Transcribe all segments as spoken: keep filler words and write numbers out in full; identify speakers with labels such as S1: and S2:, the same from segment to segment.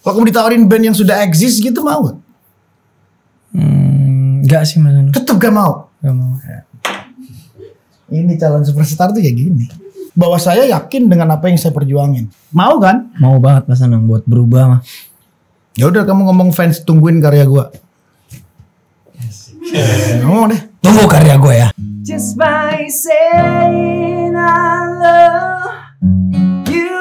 S1: Kalau kamu ditawarin band yang sudah eksis gitu mau gak?
S2: Hmm, gak sih Mas Anang.
S1: Tetap gak mau?
S2: Gak mau.
S1: Ini calon superstar tuh kayak gini. Bahwa saya yakin dengan apa yang saya perjuangin. Mau kan?
S2: Mau banget Mas Anang buat berubah mah.
S1: Ya udah kamu ngomong fans tungguin karya gua. Ngomong deh.
S2: Tunggu karya gue ya.
S3: Just by saying I love you.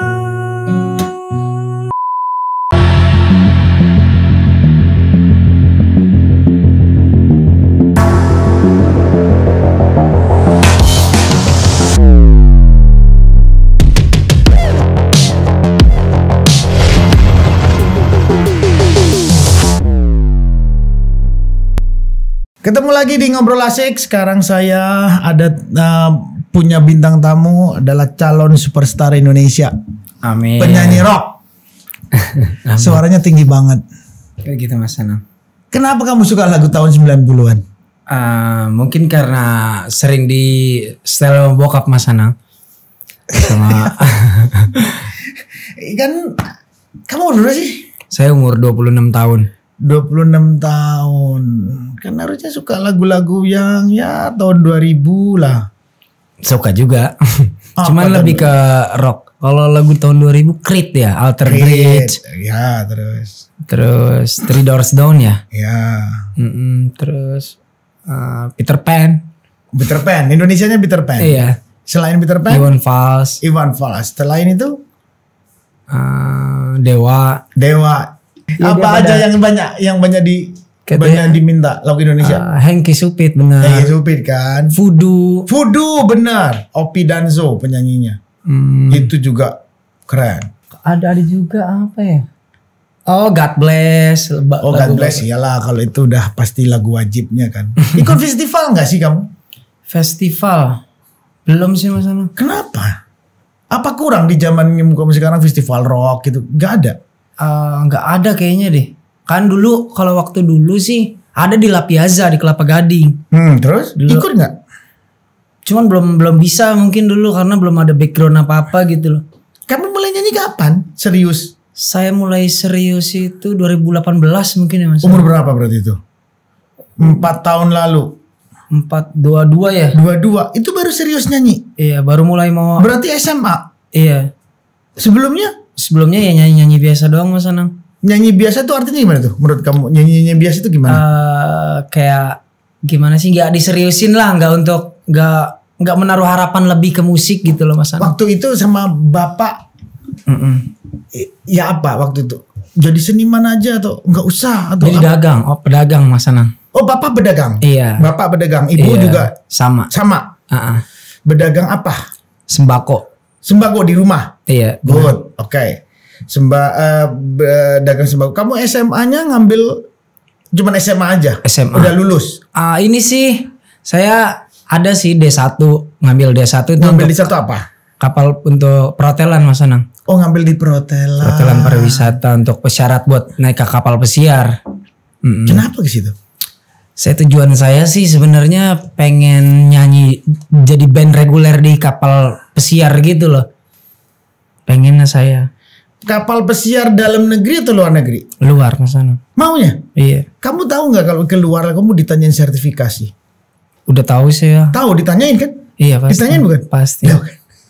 S1: Ketemu lagi di Ngobrol Asik. Sekarang saya ada uh, punya bintang tamu adalah calon superstar Indonesia.
S2: Amin.
S1: Penyanyi rock. Suaranya tinggi banget.
S2: Kayak gitu Mas Anang.
S1: Kenapa kamu suka lagu tahun sembilan puluhan?
S2: Uh, mungkin karena sering di setel sama bokap Mas Anang. Sama
S1: Kan kamu umur berapa sih?
S2: saya umur dua puluh enam tahun.
S1: dua puluh enam tahun. Kan harusnya suka lagu-lagu yang ya tahun dua ribu lah.
S2: Suka juga.
S1: Apa
S2: Cuman
S1: tahun
S2: lebih ke rock. Kalau lagu tahun dua ribu Creed ya, Alter Bridge.
S1: Ya terus.
S2: Terus Three Doors Down ya.
S1: Ya.
S2: Mm-mm, terus uh, Peter Pan.
S1: Peter Pan. Indonesianya Peter Pan.
S2: Iya.
S1: Selain Peter Pan.
S2: Iwan Fals.
S1: Iwan Fals. Selain itu.
S2: Uh, Dewa.
S1: Dewa.
S2: Ya,
S1: apa aja yang banyak yang banyak di
S2: Katanya,
S1: banyak diminta lagu Indonesia?
S2: Uh, Hengki Supit benar.
S1: Hengki Supit kan.
S2: Voodoo.
S1: Voodoo benar. Opi Danzo penyanyinya.
S2: Hmm.
S1: Itu juga keren.
S2: Ada ada juga apa ya? Oh God Bless.
S1: Oh God Bless iyalah kalau itu udah pasti lagu wajibnya kan. Ikut festival nggak sih kamu?
S2: Festival belum sih Mas Anang.
S1: Kenapa? Apa kurang di zaman kamu sekarang festival rock gitu? Gak ada.
S2: Uh, nggak ada kayaknya deh. Kan dulu kalau waktu dulu sih ada di La Piazza di Kelapa Gading.
S1: Hmm, terus dulu. Ikut nggak?
S2: Cuman belum belum bisa mungkin dulu karena belum ada background apa-apa gitu loh.
S1: Kamu mulai nyanyi kapan? Serius?
S2: Saya mulai serius itu dua ribu delapan belas mungkin ya Mas.
S1: Umur berapa berarti itu? Empat tahun lalu.
S2: Empat dua dua ya.
S1: Dua dua itu baru serius nyanyi.
S2: Iya baru mulai mau.
S1: Berarti S M A.
S2: Iya.
S1: Sebelumnya?
S2: Sebelumnya ya nyanyi-nyanyi biasa doang Mas Anang.
S1: Nyanyi biasa tuh artinya gimana tuh? Menurut kamu nyanyi-nyanyi biasa itu gimana?
S2: Uh, kayak gimana sih? Gak diseriusin lah, nggak untuk nggak nggak menaruh harapan lebih ke musik gitu loh Mas Anang.
S1: Waktu itu sama bapak,
S2: Mm-mm.
S1: ya apa waktu itu? Jadi seniman aja atau nggak usah atau?
S2: Jadi
S1: apa?
S2: dagang, oh pedagang Mas Anang.
S1: Oh bapak pedagang.
S2: Iya.
S1: Bapak pedagang, ibu
S2: Iya,
S1: juga
S2: sama.
S1: sama.
S2: Uh-uh.
S1: Pedagang apa?
S2: Sembako.
S1: Sembako di rumah.
S2: Iya.
S1: Good, oke. Okay. Semba uh, dagang sembako. Kamu S M A-nya ngambil cuman S M A aja?
S2: S M A.
S1: Udah lulus?
S2: Uh, ini sih saya ada sih D satu, ngambil D satu itu
S1: Ngambil
S2: untuk
S1: di satu apa?
S2: kapal untuk perhotelan Mas Anang.
S1: Oh ngambil di perhotelan.
S2: Perhotelan pariwisata untuk pesyarat buat naik ke kapal pesiar. Mm-mm.
S1: Kenapa ke situ?
S2: Saya tujuan saya sih sebenarnya pengen nyanyi jadi band reguler di kapal pesiar gitu loh. Pengennya saya.
S1: Kapal pesiar dalam negeri atau luar negeri?
S2: Luar Mas Anang.
S1: Maunya?
S2: Iya.
S1: Kamu tahu nggak kalau keluar kamu ditanyain sertifikasi?
S2: Udah tahu saya.
S1: Tahu ditanyain kan?
S2: Iya pasti.
S1: Ditanyain bukan?
S2: Pasti.
S1: Ya,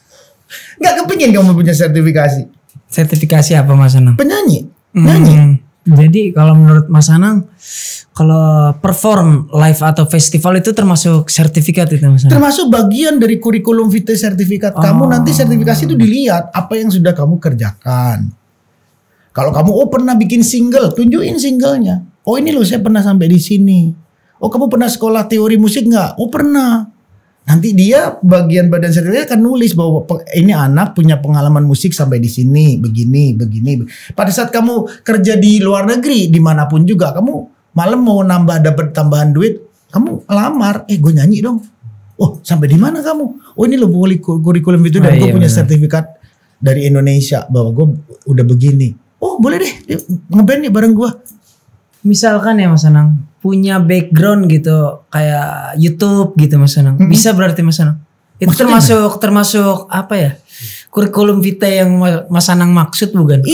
S1: nggak kepingin kamu punya sertifikasi?
S2: Sertifikasi apa Mas Anang?
S1: Penyanyi?
S2: Hmm,
S1: Nyanyi?
S2: Jadi kalau menurut Mas Anang, kalau perform live atau festival itu termasuk sertifikat itu Mas Anang?
S1: Termasuk bagian dari kurikulum vitae sertifikat. Kamu
S2: Oh.
S1: nanti sertifikasi itu dilihat apa yang sudah kamu kerjakan. Kalau kamu oh pernah bikin single, tunjukin singlenya. Oh ini loh saya pernah sampai di sini. Oh kamu pernah sekolah teori musik nggak? Oh pernah. Nanti dia bagian badan sertifikat akan nulis bahwa ini anak punya pengalaman musik sampai di sini, begini, begini. Pada saat kamu kerja di luar negeri, dimanapun juga, kamu malam mau nambah dapat tambahan duit, kamu lamar, eh gue nyanyi dong. Oh sampai di mana kamu? Oh ini loh kurikulum itu dan
S2: oh,
S1: gue
S2: iya,
S1: punya
S2: bener.
S1: sertifikat dari Indonesia bahwa gue udah begini. Oh boleh deh ngeband nih bareng gue.
S2: Misalkan ya Mas Anang punya background gitu kayak YouTube gitu Mas Anang.
S1: Mm-hmm.
S2: Bisa berarti Mas Anang. Itu
S1: Maksudnya
S2: termasuk gimana? termasuk apa ya? Kurikulum vitae yang Mas Anang maksud bukan?
S1: Iya,
S2: Kalau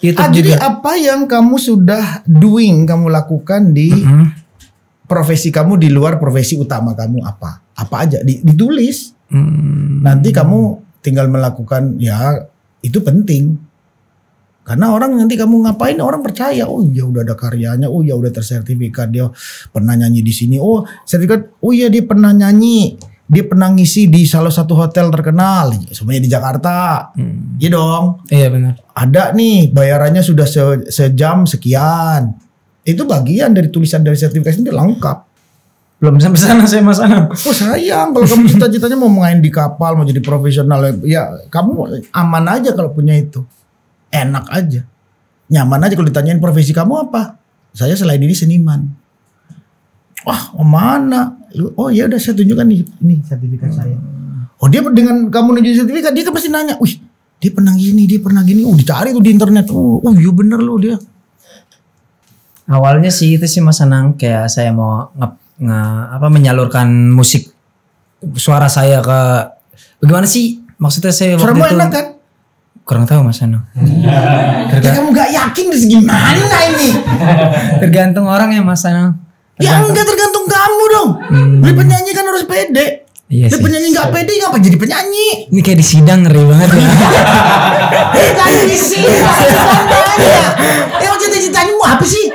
S2: YouTube
S1: Ah, jadi
S2: juga.
S1: apa yang kamu sudah doing, kamu lakukan di
S2: Mm-mm.
S1: profesi kamu di luar profesi utama kamu apa? Apa aja Di- ditulis.
S2: Hmm.
S1: Nanti kamu tinggal melakukan, ya itu penting. Karena orang nanti kamu ngapain orang percaya, oh iya udah ada karyanya, oh iya udah tersertifikat, dia pernah nyanyi di sini, oh sertifikat, oh iya dia pernah nyanyi, dia pernah ngisi di salah satu hotel terkenal, semuanya di Jakarta,
S2: Hmm.
S1: iya dong.
S2: Iya benar.
S1: Ada nih bayarannya sudah se- sejam sekian, itu bagian dari tulisan dari sertifikasi itu lengkap.
S2: Belum sampai sana saya Mas Anam.
S1: Oh sayang kalau kamu cita-citanya mau main di kapal, mau jadi profesional, ya kamu aman aja kalau punya itu. Enak aja. Nyaman aja kalau ditanyain profesi kamu apa. Saya selain ini seniman. Wah, oh mana? Lu, oh ya udah saya tunjukkan nih, ini sertifikat saya. Oh dia dengan kamu nunjukin sertifikat, dia kan pasti nanya, wih dia pernah gini, dia pernah gini. Oh dicari tuh di internet. Oh, oh iya bener loh dia.
S2: Awalnya sih itu sih Mas Anang, kayak saya mau nge, nge- apa menyalurkan musik suara saya ke bagaimana sih? Maksudnya saya waktu
S1: Suaramu
S2: itu
S1: enak kan?
S2: kurang tahu Mas Anang.
S1: Ya, kamu gak yakin terus gimana ini?
S2: Tergantung orang ya Mas Anang.
S1: Ya enggak tergantung kamu dong. Beli penyanyi kan harus pede.
S2: Iya
S1: Beli
S2: sih.
S1: penyanyi gak pede ngapa jadi penyanyi?
S2: Ini kayak di sidang ngeri banget ya.
S1: Bukan di sini, tanya. Emang cita-citanya mau apa sih?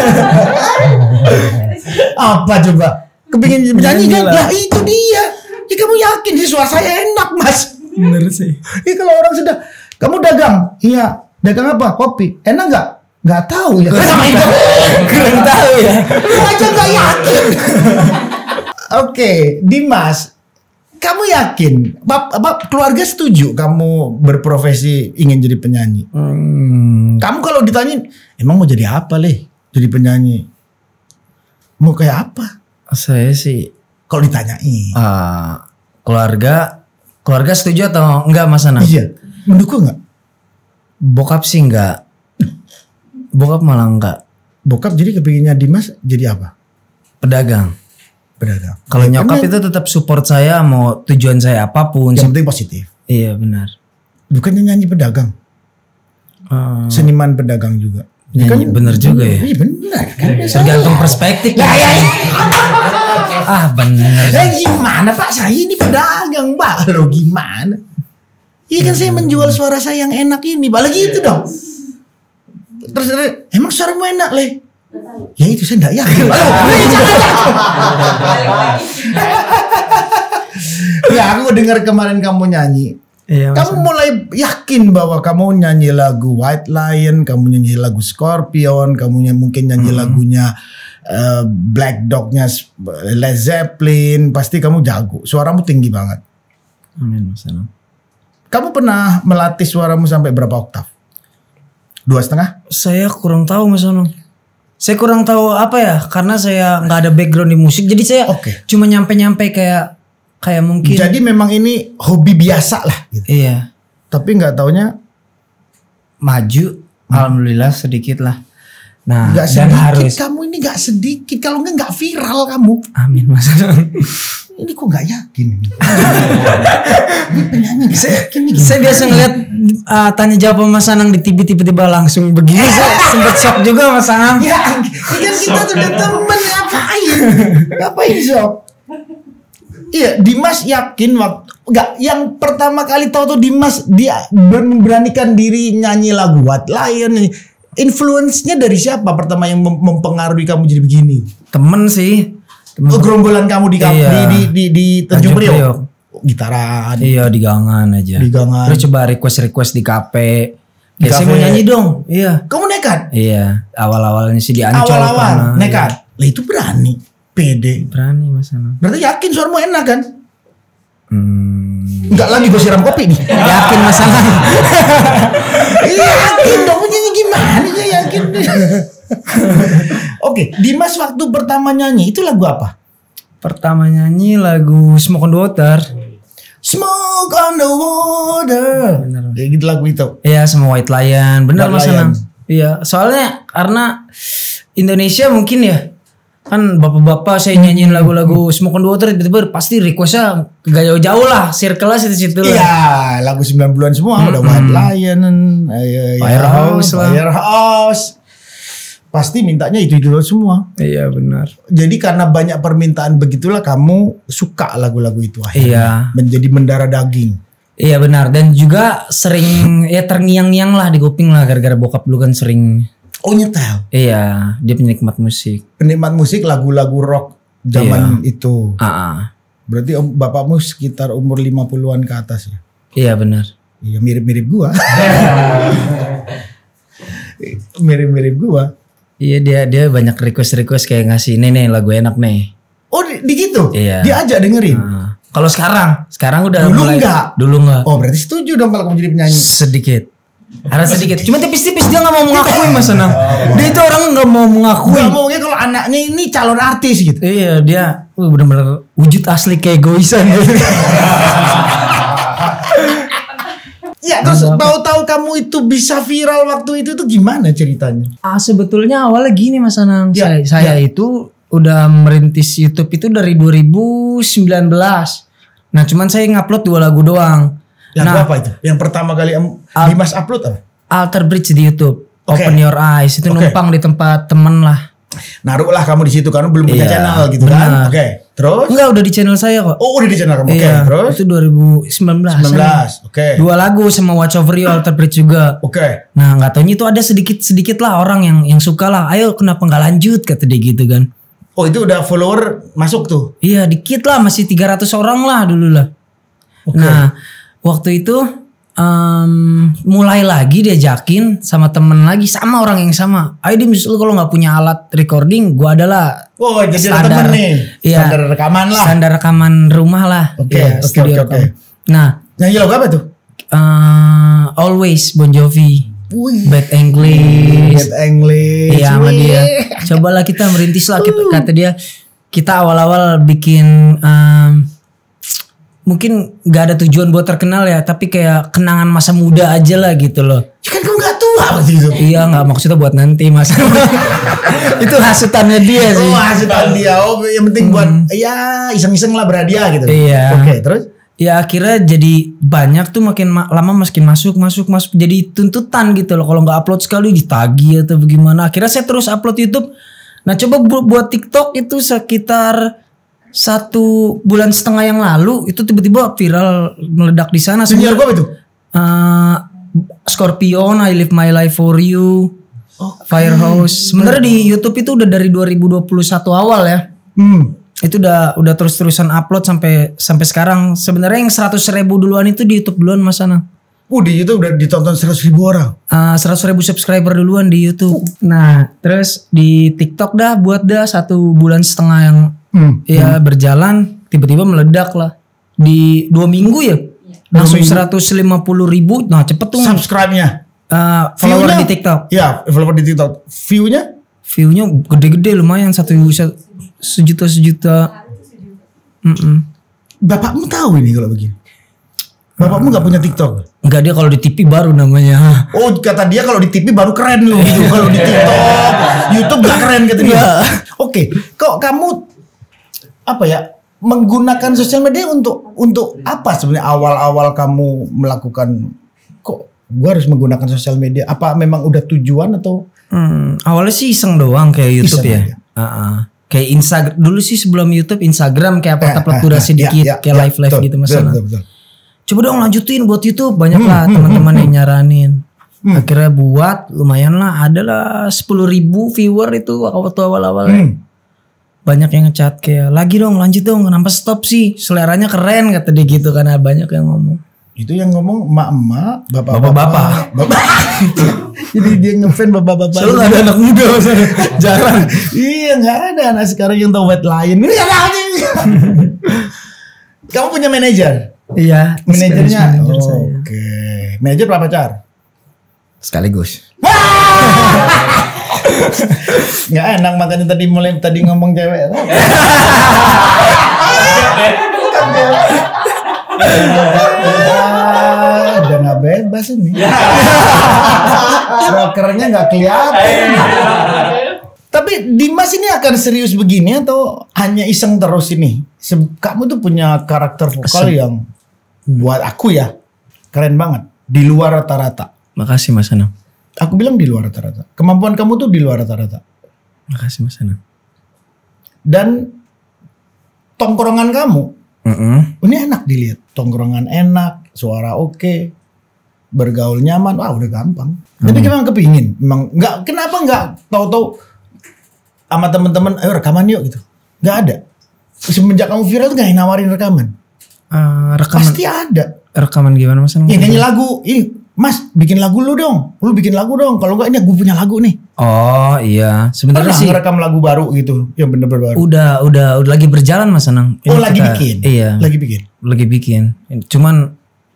S1: Apa coba? Kepingin jadi penyanyi kan? Ya itu dia. Ya kamu yakin sih suara saya enak mas?
S2: Bener sih.
S1: Ya kalau orang sudah, kamu dagang, iya. Dagang apa? Kopi. Enak nggak? Nggak tahu ya. Sama itu.
S2: Kurang tahu ya.
S1: Lu aja nggak yakin. Oke, Dimas, kamu yakin? Bap, bap, keluarga setuju kamu berprofesi ingin jadi penyanyi?
S2: Hmm,
S1: Kamu kalau ditanyain, emang mau jadi apa leh? Jadi penyanyi? Mau kayak apa?
S2: saya sih
S1: Kalau ditanyain.
S2: ah, keluarga keluarga setuju atau enggak Mas Anang?
S1: Iya, mendukung nggak?
S2: Bokap sih enggak. Bokap malah enggak.
S1: Bokap jadi kepinginnya Dimas jadi apa?
S2: Pedagang.
S1: Pedagang.
S2: Kalau
S1: Ya,
S2: nyokap
S1: karena
S2: itu tetap support saya mau tujuan saya apapun.
S1: yang penting positif.
S2: Iya benar.
S1: Bukannya nyanyi pedagang,
S2: Ah,
S1: seniman pedagang juga.
S2: nyanyi, bener juga ya.
S1: Iya benar. Kan
S2: Tergantung perspektif.
S1: Ya, ya, ya.
S2: Ah bener.
S1: Eh gimana Pak? Saya ini pedagang Pak. Lo gimana? Iya kan saya menjual suara saya yang enak ini. Balik gitu dong. Terus emang suaramu enak leh? Ya itu saya enggak yakin. Ya aku dengar kemarin kamu nyanyi.
S2: Iya, Mas
S1: Kamu mulai yakin bahwa kamu nyanyi lagu White Lion, kamu nyanyi lagu Scorpion, kamu ny- mungkin nyanyi
S2: Hmm.
S1: lagunya eh, Black Dog-nya Led Zeppelin, pasti kamu jago. Suaramu tinggi banget.
S2: Amin Mas Anang.
S1: Kamu pernah melatih suaramu sampai berapa oktav? Dua setengah?
S2: Saya kurang tahu Mas Anang. Saya kurang tahu apa ya, karena saya nggak ada background di musik, jadi saya
S1: Oke.
S2: cuma nyampe-nyampe kayak kayak mungkin.
S1: Jadi memang ini hobi biasa lah. Gitu.
S2: Iya.
S1: Tapi nggak taunya
S2: Maju, alhamdulillah sedikit lah. Nah,
S1: nggak
S2: dan
S1: sedikit.
S2: harus.
S1: Kamu ini nggak sedikit. Kalau nggak nggak viral kamu.
S2: Amin Mas Anang.
S1: Ini kok nggak yakin? Ini Ini penyanyi nggak yakin nih.
S2: Saya biasa ngeliat uh, tanya jawab sama Mas Anang di T V tiba-tiba langsung begini, saya sempet shock juga Mas Anang.
S1: Ya, ini kan kita sudah temen ngapain? Ngapain sob? Iya, Dimas yakin waktu enggak yang pertama kali tahu tuh Dimas dia ber- memberanikan diri nyanyi lagu White Lion. Influence-nya dari siapa pertama yang mem- mempengaruhi kamu jadi begini?
S2: Temen sih. Temen.
S1: Oh, gerombolan kamu di
S2: Iya.
S1: di di di, di Tanjung
S2: Tanjung
S1: Priok.
S2: Priok.
S1: Gitaran.
S2: Iya di gangan aja.
S1: Di gangan.
S2: Terus coba request-request di kafe.
S1: Di
S2: Ya, saya
S1: kafe.
S2: mau nyanyi dong. Iya.
S1: Kamu nekat?
S2: Iya. Awal-awalnya sih di Ancol.
S1: Awal-awal
S2: pernah.
S1: nekat. Lah itu berani, pede.
S2: Iya. Berani Mas Anang.
S1: Berarti yakin suaramu enak kan?
S2: Hmm.
S1: Enggak lagi gue siram kopi nih.
S2: Yakin Mas Anang.
S1: Iya yakin dong, nyanyi gimana ya yakin. Oke, Dimas waktu pertama nyanyi itu lagu apa?
S2: Pertama nyanyi lagu Smoke on the Water.
S1: Smoke on the water.
S2: Bener.
S1: Ya gitu lagu itu.
S2: Iya sama White Lion. Bener
S1: White
S2: Mas
S1: Lion.
S2: Anang. Iya. Soalnya karena Indonesia mungkin ya Kan bapak-bapak saya nyanyiin lagu-lagu Smoke on the Water tiba-tiba pasti requestnya gak jauh-jauh lah, circle-nya situ-situ lah.
S1: Iya, lagu sembilan puluhan semua hmm. udah White Lion, uh,
S2: Firehouse
S1: ya,
S2: lah.
S1: Firehouse. Pasti mintanya itu-itu semua.
S2: Iya benar.
S1: Jadi karena banyak permintaan begitulah kamu suka lagu-lagu itu akhirnya.
S2: Iya.
S1: Menjadi mendarah daging.
S2: Iya benar, dan juga sering ya terngiang-ngiang lah di kuping lah gara-gara bokap dulu kan sering.
S1: Oh nyetel.
S2: Iya, dia penikmat musik.
S1: Penikmat musik lagu-lagu rock zaman
S2: Iya.
S1: itu.
S2: Ah,
S1: Berarti om, bapakmu sekitar umur lima puluhan ke atas ya?
S2: iya benar.
S1: Iya mirip-mirip gua. Mirip-mirip gua.
S2: Iya dia dia banyak request-request kayak ngasih nih nih lagu enak nih.
S1: Oh di, di gitu?
S2: Iya.
S1: Dia ajak dengerin?
S2: Nah, kalau sekarang, sekarang udah
S1: Dulu
S2: mulai.
S1: enggak?
S2: Dulu enggak.
S1: Oh berarti setuju dong kalau kamu jadi penyanyi.
S2: Sedikit. Ada sedikit. Cuma tipis-tipis dia nggak mau mengakui Mas Anang. Dia itu orang nggak mau mengakui.
S1: Gak maunya kalau anaknya ini calon artis gitu.
S2: Iya dia uh, benar-benar wujud asli keegoisan.
S1: Ya terus tahu-tahu kamu itu bisa viral waktu itu tuh gimana ceritanya?
S2: Ah sebetulnya awalnya gini Mas Anang.
S1: Ya,
S2: saya saya
S1: ya.
S2: itu udah merintis YouTube itu dari dua ribu sembilan belas. Nah cuman saya ngupload dua lagu doang.
S1: Lagu
S2: Nah,
S1: apa itu? Yang pertama kali em-
S2: Al-
S1: Dimas upload apa?
S2: Alter Bridge di YouTube.
S1: Oke.
S2: Open Your Eyes itu
S1: Oke.
S2: numpang di tempat temen lah.
S1: Naruhlah kamu di situ karena belum punya
S2: Iya,
S1: channel gitu kan?
S2: benar.
S1: Oke, terus?
S2: Enggak udah di channel saya kok.
S1: Oh udah di channel kamu. Oke,
S2: Iya,
S1: terus?
S2: itu dua ribu sembilan belas.
S1: sembilan belas. Oke.
S2: Dua lagu sama Watch Over You, Alter Bridge juga.
S1: Oke.
S2: Nah nggak taunya itu ada sedikit-sedikit lah orang yang yang suka lah. Ayo kenapa nggak lanjut kata dia gitu kan.
S1: Oh itu udah follower masuk tuh.
S2: Iya dikit lah masih tiga ratus orang lah dulu lah.
S1: Oke.
S2: Nah waktu itu em, mulai lagi diajakin sama temen lagi sama orang yang sama. Ayo Dim lu kalau nggak punya alat recording gua adalah
S1: Oh jadi ada temen nih.
S2: Iya,
S1: Standar rekaman lah.
S2: standar rekaman rumah lah.
S1: Oke,
S2: Iya,
S1: oke,
S2: studio
S1: oke,
S2: rekam.
S1: oke.
S2: Nah
S1: Nyanyi lagu apa tuh?
S2: eh, Always Bon Jovi,
S1: Wih.
S2: Bad English.
S1: Bad English.
S2: Iya sama
S1: Wih.
S2: dia. Cobalah kita merintis lah kita, kata dia. Kita awal-awal bikin em, mungkin nggak ada tujuan buat terkenal ya, tapi kayak kenangan masa muda aja lah gitu loh.
S1: Ya kan kamu gak tua waktu itu.
S2: Iya nggak maksudnya buat nanti mas. Itu hasutannya dia sih.
S1: Oh hasutan dia. Oh yang penting buat ya iseng-iseng lah berhadiah gitu.
S2: Iya.
S1: Oke terus?
S2: Ya akhirnya jadi banyak tuh makin ma- lama makin masuk masuk masuk jadi tuntutan gitu loh. Kalau nggak upload sekali ditagih atau bagaimana. Akhirnya saya terus upload YouTube. Nah coba bu- buat TikTok itu sekitar satu bulan setengah yang lalu itu tiba-tiba viral meledak di sana.
S1: Penyiar
S2: Sebenarnya-
S1: gua apa itu?
S2: Eh, Scorpion, I Live My Life For You, Firehouse. Sebenarnya di YouTube itu udah dari dua ribu dua puluh satu awal ya.
S1: Hmm.
S2: Itu udah udah terus-terusan upload sampai sampai sekarang. Sebenarnya yang seratus ribu duluan itu di YouTube duluan Mas Anang.
S1: Uh di YouTube udah ditonton seratus ribu orang.
S2: Uh, seratus ribu subscriber duluan di YouTube. Nah, terus di TikTok dah buat dah satu bulan setengah yang
S1: Hmm.
S2: ya berjalan, tiba-tiba meledak lah di dua minggu ya. Langsung
S1: minggu.
S2: seratus lima puluh ribu. Nah cepet tuh
S1: Subscribe-nya.
S2: uh, follower
S1: View-nya?
S2: di TikTok.
S1: Ya follower di TikTok. View-nya?
S2: View-nya gede-gede lumayan satu se- sejuta sejuta. Mm-mm.
S1: Bapakmu tahu ini kalau begini? Bapakmu gak punya TikTok?
S2: Enggak, dia kalau di T V baru namanya.
S1: Oh kata dia kalau di T V baru keren loh gitu. Kalau di TikTok, YouTube gak keren kata dia.
S2: Iya.
S1: Oke, kok kamu apa ya menggunakan sosial media untuk untuk apa sebenarnya awal-awal kamu melakukan? Kok gua harus menggunakan sosial media? Apa memang udah tujuan atau?
S2: Hmm, awalnya sih iseng doang kayak YouTube
S1: Iseng
S2: ya.
S1: aja.
S2: Uh-uh. Kayak Instagram dulu sih sebelum YouTube Instagram kayak
S1: Eh,
S2: upload
S1: eh,
S2: durasi
S1: eh,
S2: dikit
S1: ya, ya,
S2: kayak
S1: ya,
S2: live live
S1: betul,
S2: gitu Mas
S1: betul,
S2: Anang.
S1: betul, betul.
S2: Coba dong lanjutin buat YouTube banyak lah
S1: Hmm,
S2: teman-teman
S1: hmm,
S2: yang nyaranin.
S1: Hmm.
S2: Akhirnya buat lumayan lah adalah sepuluh ribu viewer itu waktu awal-awal.
S1: Hmm.
S2: Banyak yang ngechat kayak lagi dong lanjut dong kenapa stop sih seleranya keren kata dia gitu karena banyak yang ngomong.
S1: Itu yang ngomong emak-emak, bapak-bapak.
S2: Bapak-bapak.
S1: Bapak. Jadi dia ngefan bapak-bapak.
S2: Selalu gak ada anak muda Mas Anang. Jarang.
S1: Iya nggak ada anak sekarang yang tahu White Lion. Ini ada aja. Kamu punya manajer?
S2: Iya.
S1: Manajernya?
S2: manajer saya.
S1: Oke. Manajer berapa pacar?
S2: Sekaligus.
S1: Nggak enak makanya tadi mulai tadi ngomong cewek. Ah, udah nggak bebas ini. Smokernya nggak kelihatan. Tapi Dimas ini akan serius begini atau hanya iseng terus ini? Se- Kamu tuh punya karakter vokal
S2: Asem.
S1: yang buat aku ya keren banget, di luar rata-rata.
S2: Makasih Mas Anang.
S1: Aku bilang di luar rata-rata. Kemampuan kamu tuh di luar rata-rata.
S2: Makasih Mas Anang.
S1: Dan tongkrongan kamu,
S2: Mm-mm.
S1: ini enak dilihat. Tongkrongan enak, suara oke, bergaul nyaman. Wah udah gampang. Tapi memang kepingin, memang nggak. Kenapa nggak tahu-tahu sama teman-teman, ayo rekaman yuk gitu. Nggak ada. Semenjak kamu viral tuh nggak nawarin rekaman.
S2: Eh, rekaman
S1: Pasti ada.
S2: rekaman gimana Mas Anang?
S1: Ya nyanyi lagu. Ih, Mas bikin lagu lu dong. Lu bikin lagu dong. Kalau nggak ini gue punya lagu nih.
S2: Oh iya, sebenarnya
S1: Pernah
S2: sih
S1: ngerekam lagu baru gitu, yang bener-bener baru.
S2: udah udah udah lagi berjalan Mas Anang. Ini
S1: Oh lagi
S2: kita-
S1: bikin.
S2: Iya.
S1: Lagi bikin.
S2: Lagi bikin. Cuman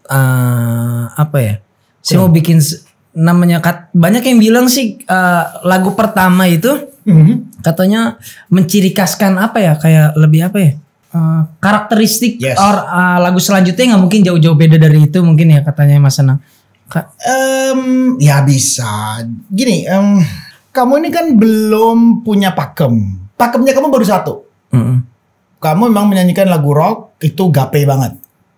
S2: eh apa ya? Saya mau bikin s- namanya kat- banyak yang bilang sih eh, lagu pertama itu
S1: Mhm.
S2: katanya menciri khaskan apa ya? Kayak lebih apa ya? Eh, karakteristik
S1: Yes.
S2: or eh, lagu selanjutnya nggak mungkin jauh-jauh beda dari itu mungkin ya katanya Mas Anang. Ka-
S1: Em, ya bisa. Gini, em, kamu ini kan belum punya pakem. Pakemnya kamu baru satu.
S2: Mm-mm.
S1: Kamu memang menyanyikan lagu rock itu gape banget.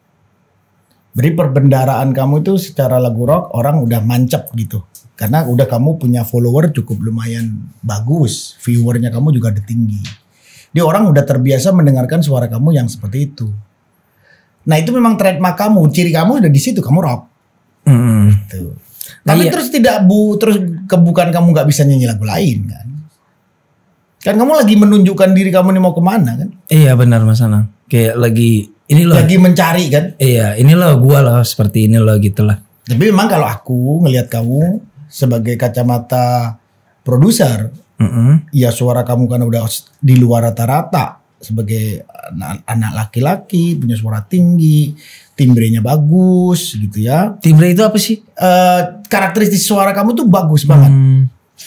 S1: Beri perbendaraan kamu itu secara lagu rock orang udah mancep gitu. Karena udah kamu punya follower cukup lumayan bagus. Viewernya kamu juga udah tinggi. Dia orang udah terbiasa mendengarkan suara kamu yang seperti itu. Nah itu memang trademark kamu. Ciri kamu udah di situ. Kamu rock.
S2: Mm-mm.
S1: Tuh.
S2: Nah,
S1: Tapi
S2: iya.
S1: terus tidak bu, terus kebukan kamu nggak bisa nyanyi lagu lain kan? Kan kamu lagi menunjukkan diri kamu nih mau kemana kan?
S2: Iya benar Mas Anang. Kayak lagi ini loh.
S1: Lagi mencari kan?
S2: Iya, ini loh gua loh seperti ini loh gitu lah.
S1: Tapi memang kalau aku ngelihat kamu sebagai kacamata produser,
S2: Mm-mm.
S1: ya suara kamu kan udah di luar rata-rata sebagai anak, anak laki-laki punya suara tinggi, timbrenya bagus gitu ya.
S2: Timbre itu apa sih?
S1: Eh, karakteristik suara kamu tuh bagus banget.
S2: Hmm.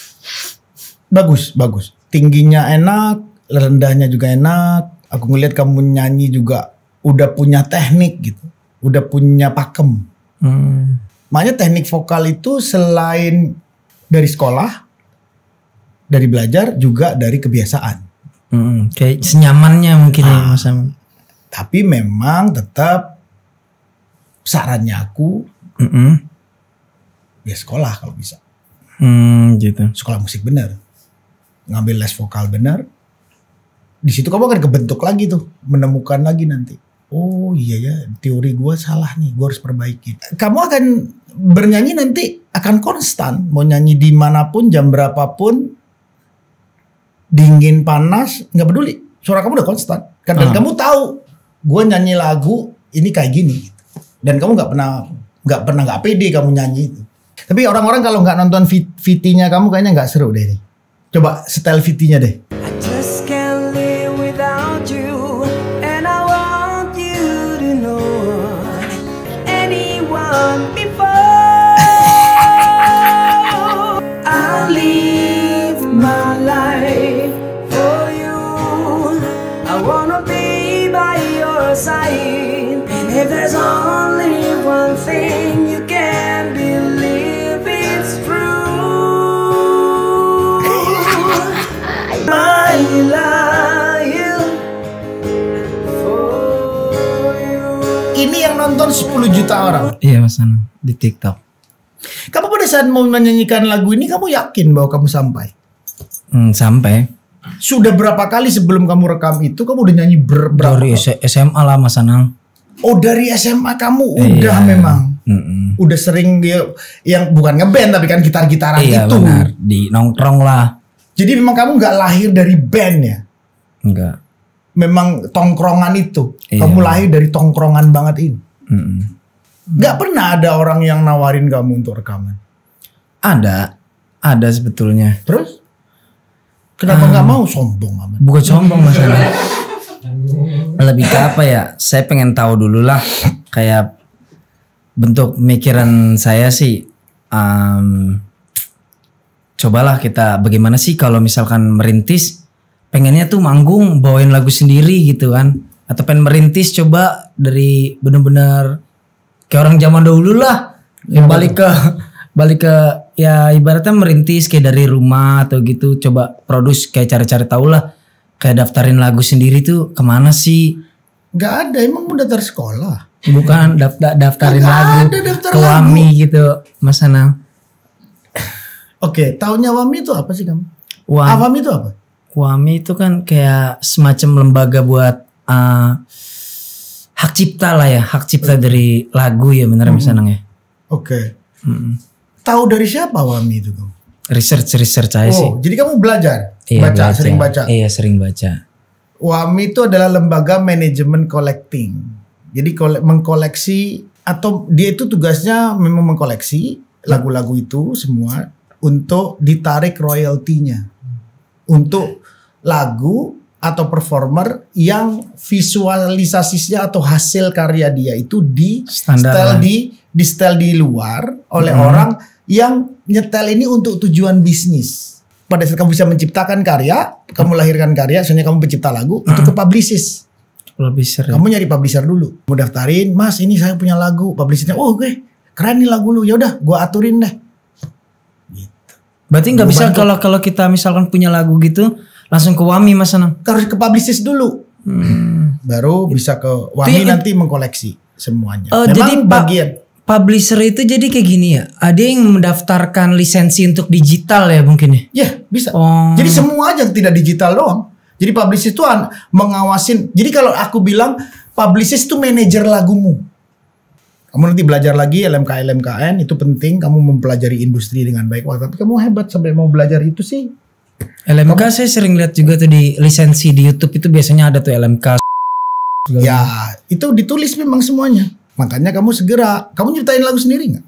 S1: Bagus, bagus. Tingginya enak, rendahnya juga enak. Aku ngeliat kamu nyanyi juga udah punya teknik gitu. Udah punya pakem.
S2: Hmm.
S1: Makanya teknik vokal itu selain dari sekolah, dari belajar, juga dari kebiasaan.
S2: Hmm. Kayak senyamannya mungkin ya
S1: Ah.
S2: Mas Anang.
S1: Tapi memang tetap sarannya aku,
S2: Mm-mm.
S1: ya sekolah kalau bisa.
S2: Hmm, gitu.
S1: Sekolah musik bener. Ngambil les vokal bener. Di situ kamu akan kebentuk lagi tuh. Menemukan lagi nanti. Oh iya ya, teori gue salah nih. Gue harus perbaiki. Kamu akan bernyanyi nanti akan konstan. Mau nyanyi dimanapun, jam berapapun. Dingin, panas, nggak peduli. Suara kamu udah konstan. Dan
S2: Ah.
S1: kamu tahu, gue nyanyi lagu ini kayak gini. Dan kamu nggak pernah nggak pernah nggak pede kamu nyanyi itu. Tapi orang-orang kalau nggak nonton V T-nya kamu kayaknya nggak seru deh ini. Coba setel V T-nya deh.
S3: I just can't live without you, and I want you to know anyone before. I live my life for you. I wanna be by your side, and if there's only one thing you can believe, it's true. My life for you.
S1: Ini yang nonton sepuluh juta orang.
S2: Iya Mas Anang di TikTok.
S1: Kamu pada saat mau menyanyikan lagu ini kamu yakin bahwa kamu sampai?
S2: Hmm, sampai
S1: Sudah berapa kali sebelum kamu rekam itu kamu udah nyanyi ber berapa?
S2: dari
S1: kali?
S2: S M A lah Mas Anang.
S1: Oh dari S M A kamu udah
S2: Iya.
S1: memang.
S2: Mm-mm.
S1: Udah sering dia yang bukan ngeband tapi kan gitar-gitaran
S2: Iya
S1: itu.
S2: benar di nongkrong lah.
S1: Jadi memang kamu nggak lahir dari band ya?
S2: Enggak.
S1: Memang tongkrongan itu.
S2: Iya.
S1: Kamu lahir dari tongkrongan banget ini.
S2: Mm-mm.
S1: Nggak pernah ada orang yang nawarin kamu untuk rekaman.
S2: Ada, ada sebetulnya.
S1: Terus? Kenapa nggak mau sombong amat?
S2: Bukan sombong Mas Anang. Lebih ke apa ya? Saya pengen tahu dulu lah. Kayak bentuk pemikiran saya sih. Um, cobalah kita bagaimana sih kalau misalkan merintis. Pengennya tuh manggung bawain lagu sendiri gitu kan. Atau pengen merintis coba dari bener-bener kayak orang zaman dahulu lah. Ya, balik ke balik ke ya ibaratnya merintis kayak dari rumah atau gitu, coba produce kayak cari-cari tahu lah, kayak daftarin lagu sendiri tuh kemana sih?
S1: Gak ada, emang mau daftar sekolah?
S2: Bukan daftar daftarin
S1: Nggak
S2: lagu
S1: ada daftar
S2: ke Wami gitu, Mas Anang.
S1: Oke, taunya Wami itu apa sih kamu?
S2: Wami,
S1: Ah, Wami itu apa?
S2: Wami itu kan kayak semacam lembaga buat uh, hak cipta lah ya, hak cipta dari lagu ya, bener Mas Anang ya.
S1: Oke.
S2: Mm-mm.
S1: Tahu dari siapa Wami itu kamu?
S2: Research research aja sih.
S1: Oh, jadi kamu belajar,
S2: Iya,
S1: baca, sering baca.
S2: Iya, sering baca.
S1: Wami itu adalah lembaga manajemen collecting. Jadi kole- mengkoleksi atau dia itu tugasnya memang mengkoleksi lagu-lagu itu semua untuk ditarik royaltinya untuk lagu atau performer yang visualisasinya atau hasil karya dia itu di
S2: Standar
S1: setel
S2: lah.
S1: di di setel di luar oleh
S2: Hmm.
S1: orang yang nyetel ini untuk tujuan bisnis. Pada saat kamu bisa menciptakan karya, kamu lahirkan karya, soalnya kamu pencipta lagu, itu ke publicist.
S2: Lebih sering.
S1: Kamu nyari publisher dulu, mau daftarin, Mas ini saya punya lagu, publishernya, oh oke, keren nih lagu lu, yaudah, gua aturin deh.
S2: Berarti nggak
S1: Gua
S2: bisa
S1: bantu.
S2: kalau kalau kita misalkan punya lagu gitu langsung ke Wami Mas Anang.
S1: Harus ke publicist dulu,
S2: Hmm.
S1: baru bisa ke Wami
S2: Tapi-
S1: nanti mengkoleksi semuanya.
S2: Oh,
S1: Memang
S2: jadi Pak-
S1: bagian.
S2: Publisher itu jadi kayak gini ya. Ada yang mendaftarkan lisensi untuk digital ya mungkin ya.
S1: Ya bisa.
S2: Oh.
S1: Jadi semua aja tidak digital doang. Jadi publicist itu an- mengawasin. Jadi kalau aku bilang publicist itu manajer lagumu. Kamu nanti belajar lagi L M K L M K N itu penting. Kamu mempelajari industri dengan baik. Wah, tapi kamu hebat sampai mau belajar itu sih.
S2: L M K saya sering lihat juga tuh di lisensi di YouTube itu biasanya ada tuh L M K.
S1: Ya itu ditulis memang semuanya. Makanya kamu segera. Kamu nyiptain lagu sendiri nggak?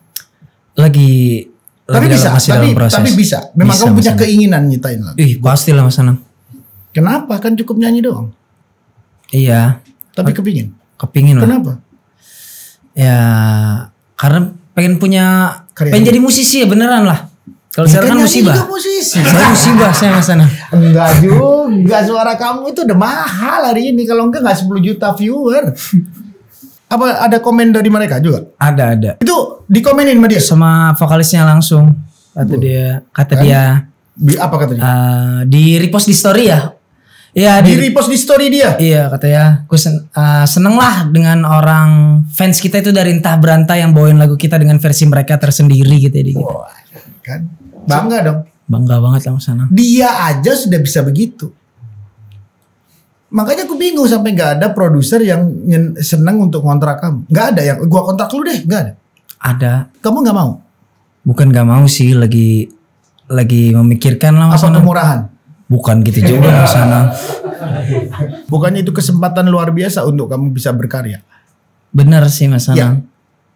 S2: Lagi
S1: Tapi
S2: lagi
S1: bisa.
S2: dalam, masih
S1: Tapi,
S2: dalam proses.
S1: tapi bisa. Memang
S2: Bisa,
S1: kamu
S2: Mas
S1: punya
S2: Anang.
S1: keinginan nyiptain lagu.
S2: Ih, pastilah Mas Anang.
S1: Kenapa? Kan cukup nyanyi doang.
S2: Iya,
S1: Tapi kepingin.
S2: kepingin lah.
S1: Kenapa?
S2: Ya, karena pengen punya
S1: Karya.
S2: pengen jadi musisi ya beneran lah. Kalau
S1: Ya
S2: sekarang kan
S1: nyanyi
S2: musibah.
S1: juga musisi.
S2: Saya musibah saya Mas Anang.
S1: Enggak juga, suara kamu itu udah mahal hari ini. Kalau enggak enggak sepuluh juta viewer. Apa ada komen dari mereka juga?
S2: Ada ada.
S1: Itu dikomenin sama dia.
S2: Sama vokalisnya langsung. Kata dia, kata
S1: Kan?
S2: dia
S1: Di- apa kata dia?
S2: eh, di repost di story ya. Iya
S1: Di
S2: di,
S1: repost di story dia.
S2: iya kata ya. Gue sen, eh, seneng lah dengan orang fans kita itu dari entah berantai yang bawain lagu kita dengan versi mereka tersendiri gitu ya. Gitu.
S1: Wah, kan? Bangga dong.
S2: Bangga banget lah Mas Anang.
S1: Dia aja sudah bisa begitu. Makanya aku bingung sampai nggak ada produser yang nyen- seneng untuk kontrak kamu. Nggak ada yang gua kontrak lu deh, nggak ada.
S2: Ada.
S1: Kamu nggak mau?
S2: Bukan gak mau sih, lagi lagi memikirkan lah Mas
S1: Apa
S2: Anang.
S1: kemurahan?
S2: Bukan gitu juga Mas Anang.
S1: Bukannya itu kesempatan luar biasa untuk kamu bisa berkarya?
S2: Bener sih Mas
S1: Ya.
S2: Anang.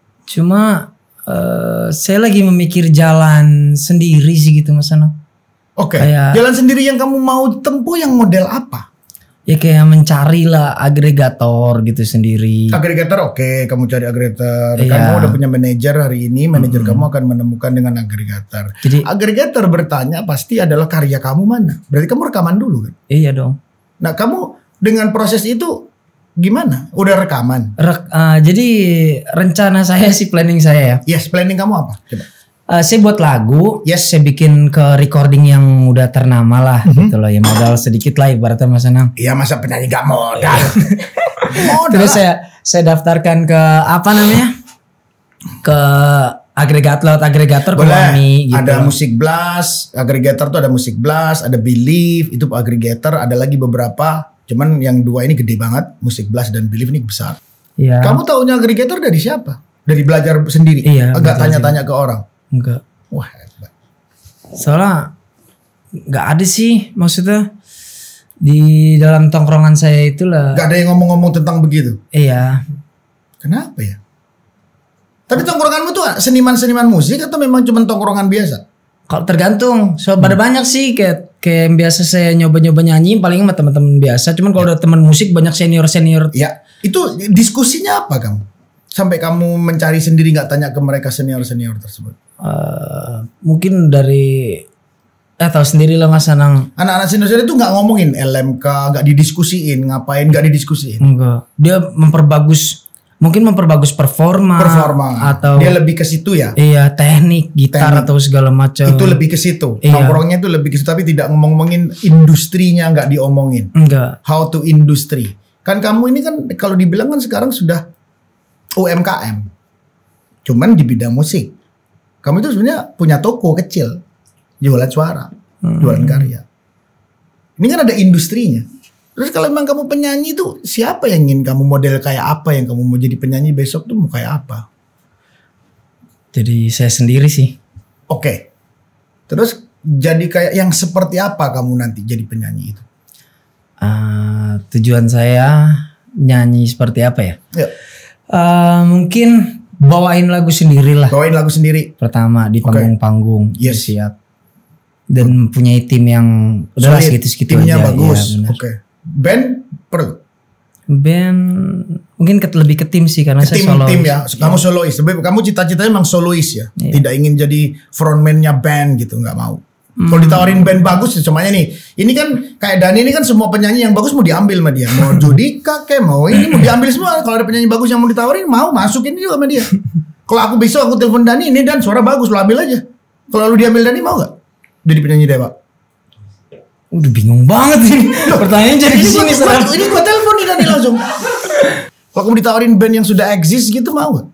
S2: Cuma eh, saya lagi memikir jalan sendiri sih gitu Mas Anang.
S1: Oke.
S2: Kayak-
S1: Jalan sendiri yang kamu mau tempuh yang model apa?
S2: Ya kayak mencari lah agregator gitu sendiri.
S1: Agregator oke, kamu cari agregator.
S2: Iya.
S1: Kamu udah punya manajer hari ini, manajer kamu akan menemukan dengan agregator.
S2: Jadi
S1: Agregator bertanya pasti adalah karya kamu mana. Berarti kamu rekaman dulu kan?
S2: iya dong.
S1: Nah kamu dengan proses itu gimana? Udah rekaman?
S2: Rek- eh, jadi rencana saya sih, planning saya ya.
S1: Yes, planning kamu apa? Coba.
S2: Eh, saya buat lagu,
S1: Yes.
S2: saya bikin ke recording yang udah ternama lah
S1: Mhm.
S2: gitu loh. Ya modal sedikit lah ibaratnya Mas Anang.
S1: Iya masa penyanyi gak modal? Modal.
S2: Terus saya saya daftarkan ke apa namanya? Ke agregat laut agregator ke
S1: Boleh.
S2: Wami gitu.
S1: Ada musik blast, agregator tuh ada musik blast, ada Believe, itu agregator, ada lagi beberapa. Cuman yang dua ini gede banget, musik blast dan Believe ini besar.
S2: Iya.
S1: Kamu taunya agregator dari siapa? Dari belajar sendiri?
S2: Iya,
S1: Agak
S2: belajar
S1: tanya-tanya ke orang?
S2: Enggak.
S1: Wah hebat.
S2: Soalnya nggak ada sih maksudnya di dalam tongkrongan saya itulah.
S1: Gak ada yang ngomong-ngomong tentang begitu?
S2: Iya.
S1: Kenapa ya? Tapi tongkronganmu tuh seniman-seniman musik atau memang cuma tongkrongan biasa?
S2: Kalau tergantung, so pada
S1: Hmm.
S2: banyak sih kayak kayak yang biasa saya nyoba-nyoba nyanyi paling sama teman-teman biasa. Cuman kalau udah teman musik banyak senior-senior.
S1: Ya, itu diskusinya apa kamu? Sampai kamu mencari sendiri nggak tanya ke mereka senior-senior tersebut?
S2: eh, mungkin dari eh tahu sendiri lah Mas Anang.
S1: Anak-anak senior itu nggak ngomongin L M K, nggak didiskusiin, ngapain nggak didiskusiin?
S2: Enggak. Dia memperbagus mungkin memperbagus performa,
S1: Performa.
S2: atau
S1: Dia lebih ke situ ya.
S2: iya teknik gitar
S1: Teknik.
S2: atau segala macam.
S1: Itu lebih ke situ.
S2: Iya.
S1: Nongkrongnya itu lebih ke situ, tapi tidak ngomong-ngomongin industrinya, nggak diomongin.
S2: Enggak.
S1: How to industry. Kan kamu ini kan kalau dibilang kan sekarang sudah U M K M. Cuman di bidang musik. Kamu itu sebenarnya punya toko kecil. Jualan suara, jualan karya. Ini kan ada industrinya. Terus kalau memang kamu penyanyi itu siapa yang ingin kamu model kayak apa, yang kamu mau jadi penyanyi besok tuh mau kayak apa?
S2: Jadi saya sendiri sih.
S1: Oke. Terus jadi kayak yang seperti apa kamu nanti jadi penyanyi itu?
S2: Ah, tujuan saya nyanyi seperti apa ya?
S1: Ya,
S2: Ah, mungkin bawain lagu sendiri lah.
S1: bawain lagu sendiri.
S2: Pertama di
S1: Oke.
S2: panggung-panggung
S1: Yes.
S2: siap. Dan punya tim yang udah
S1: Solid.
S2: segitu-segitu
S1: Timnya
S2: aja.
S1: bagus.
S2: Ya, benar.
S1: Oke. Band perlu.
S2: Band mungkin ke, lebih ke tim sih karena saya
S1: Tim
S2: solo.
S1: tim ya. Kamu solois. Tapi kamu cita-citanya emang solois ya.
S2: Iya.
S1: Tidak ingin jadi frontman-nya band gitu, nggak mau.
S2: Hmm.
S1: Kalau ditawarin band bagus semuanya nih. Ini kan kayak Dani ini kan semua penyanyi yang bagus mau diambil sama dia. Mau Judika kayak mau ini mau diambil semua. Kalau ada penyanyi bagus yang mau ditawarin mau masukin juga sama dia. Kalau aku besok aku telepon Dani, ini Dan suara bagus lo ambil aja. Kalau lu diambil Dani mau gak? Jadi penyanyi Dewa.
S2: Udah bingung banget ini. Pertanyaannya jadi
S1: Ini
S2: kesini
S1: gua,
S2: serem.
S1: gua, ini gua telepon nih Dani langsung. Kalau kamu ditawarin band yang sudah eksis gitu mau gak?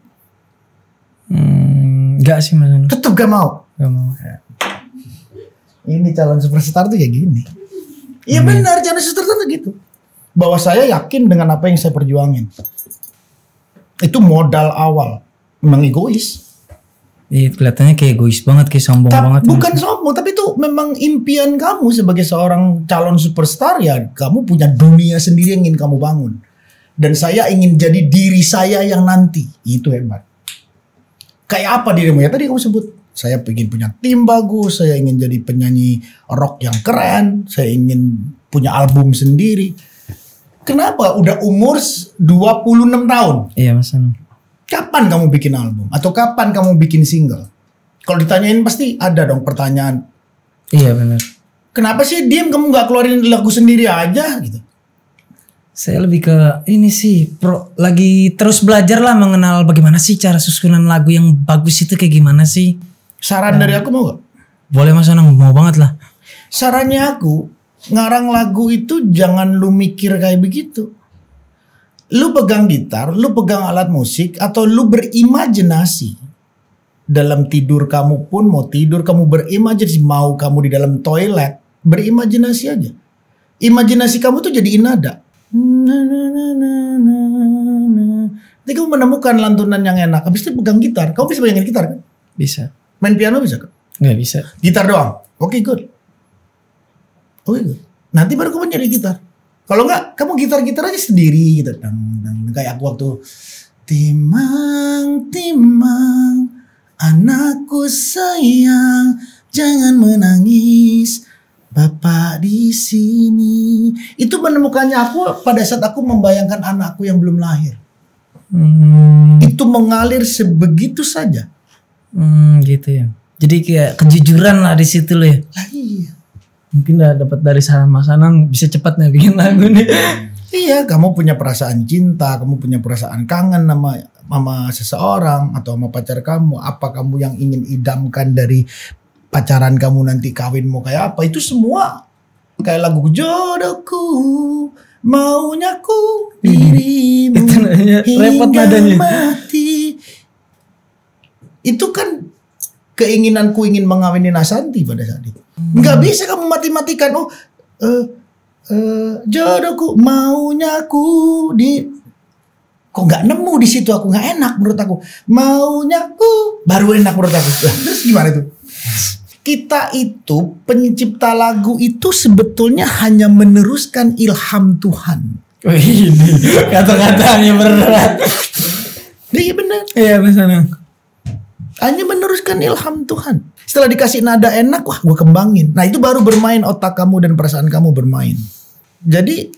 S2: Hmm, enggak sih mas.
S1: Tetep gak mau.
S2: Enggak mau.
S1: Ini calon superstar tuh kayak gini. Iya
S2: Hmm.
S1: benar, calon superstar tuh gitu. Bahwa saya yakin dengan apa yang saya perjuangin. Itu modal awal. Memang egois.
S2: Iya kelihatannya kayak egois banget, kayak sombong
S1: Ta-
S2: banget.
S1: bukan sombong, tapi itu memang impian kamu sebagai seorang calon superstar ya. Kamu punya dunia sendiri yang ingin kamu bangun. Dan saya ingin jadi diri saya yang nanti. Itu hebat. Kayak apa dirimu ya? Tadi kamu sebut. Saya ingin punya tim bagus. Saya ingin jadi penyanyi rock yang keren. Saya ingin punya album sendiri. Kenapa? Udah umur dua puluh enam tahun.
S2: Iya mas.
S1: Kapan kamu bikin album? Atau kapan kamu bikin single? Kalau ditanyain pasti ada dong pertanyaan.
S2: Iya benar.
S1: Kenapa sih diem kamu gak keluarin lagu sendiri aja gitu?
S2: Saya lebih ke ini sih, pro, lagi terus belajar lah mengenal bagaimana sih cara susunan lagu yang bagus itu kayak gimana sih.
S1: Saran dari aku mau gak?
S2: Boleh mas Anang, mau banget lah.
S1: Sarannya aku, ngarang lagu itu jangan lu mikir kayak begitu. Lu pegang gitar, lu pegang alat musik, atau lu berimajinasi. Dalam tidur kamu pun mau tidur, kamu berimajinasi. Mau kamu di dalam toilet, berimajinasi aja. Imajinasi kamu tuh jadi nada. Nanti kamu menemukan lantunan yang enak. Habis itu pegang gitar. Kamu bisa bayangin gitar kan?
S2: Bisa.
S1: Main piano bisa kan?
S2: Nggak bisa.
S1: Gitar doang. Oke, good. Oke, good. Nanti baru kamu nyari gitar. Kalau enggak, kamu gitar-gitar aja sendiri gitu. Dang, dang. Kayak aku waktu timang, timang, anakku sayang, jangan menangis, Bapak di sini. Itu menemukannya aku pada saat aku membayangkan anakku yang belum lahir.
S2: Hmm,
S1: Itu mengalir sebegitu saja.
S2: hmm, gitu ya. Jadi kayak kejujuran lah di situ loh ya.
S1: Lah iya.
S2: Mungkin udah dapat dari saran Mas Anang bisa cepat nih bikin lagu nih.
S1: Iya, kamu punya perasaan cinta, kamu punya perasaan kangen sama sama seseorang atau sama pacar kamu. Apa kamu yang ingin idamkan dari pacaran kamu nanti kawin mau kayak apa? Itu semua kayak lagu jodohku, maunya ku dirimu
S2: Itu nanya, repot
S1: hingga
S2: nadanya.
S1: mati. Itu kan keinginanku ingin mengawini Nasanti pada saat itu. Nggak bisa kamu mati-matikan. Oh, eh, eh, jodohku maunya aku di. Kok nggak nemu di situ, aku nggak enak menurut aku. Maunya aku baru enak menurut aku. Lah, terus gimana itu? Kita itu pencipta lagu itu sebetulnya hanya meneruskan ilham Tuhan.
S2: Oh ini kata-katanya berat.
S1: Iya benar.
S2: Iya Mas Anang.
S1: Hanya meneruskan ilham Tuhan. Setelah dikasih nada enak, wah gue kembangin. Nah itu baru bermain otak kamu dan perasaan kamu bermain. Jadi